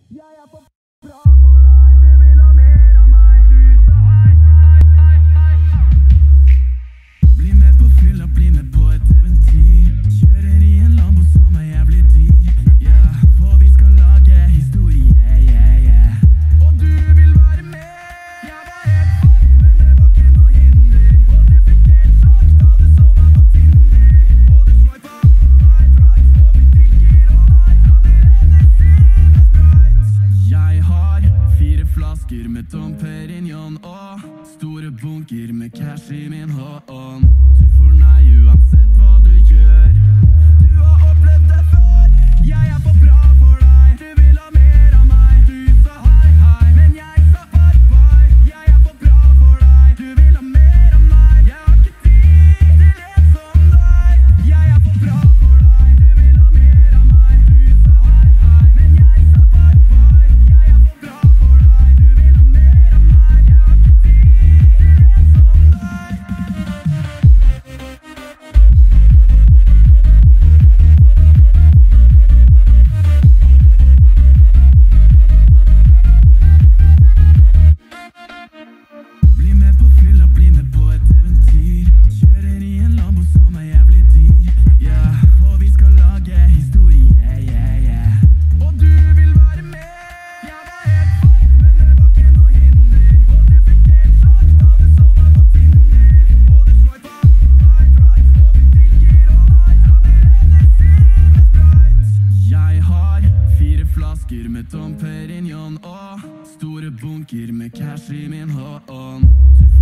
Bli med på fylla, bli med på et eventyr. Kjører i en Lambo som er jævlig dyr. Yeah, for vi skal lage historie, yeah, yeah. Og du vil være med. Jeg var helt fucked, men det var ikke noe hinder. Og du fikk helt sjokk da du så meg på Tinder. Og du swipa right, og vi drikker all night. Kan du redde sinne Sprite? Jeg har 4 flasker med Dom Perignon og store bunker med cash i min hånd. Du får nei uansett hva du gjør. Du har opplevd det før. Jeg er for bra for deg. Du vil ha mer av meg. Du sa hei, hei, men jeg sa bye, bye. Jeg er for bra for deg. Du vil ha mer av meg. Jeg har ikke tid til en som deg. Jeg er for bra for deg. Du vil ha mer av meg. Du sa hei, hei, men jeg sa bye, bye. Jeg er for bra for deg. Du vil ha mer av meg. Jeg har ikke tid til en som deg. Bli med på fylla, bli med på et eventyr. Kjører i en Lambo som er jævlig dyr. Yeah, for vi skal lage historie, yeah, yeah. Og du vil være med. Jeg var helt fucked, men det var ikke noe hinder. Og du fikk helt sjokk da du så meg på Tinder. Og du swipa right, og vi drikker all night. Kan du redde sinne Sprite? Jeg har 4 flasker med Dom Perignon og store bunker med cash i min hånd. Du